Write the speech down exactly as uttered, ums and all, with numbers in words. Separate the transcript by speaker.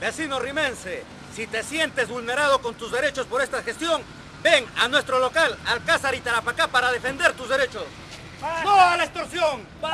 Speaker 1: Vecino rimense, si te sientes vulnerado con tus derechos por esta gestión, ven a nuestro local, Alcázar y Tarapacá, para defender tus derechos. ¡No a la extorsión!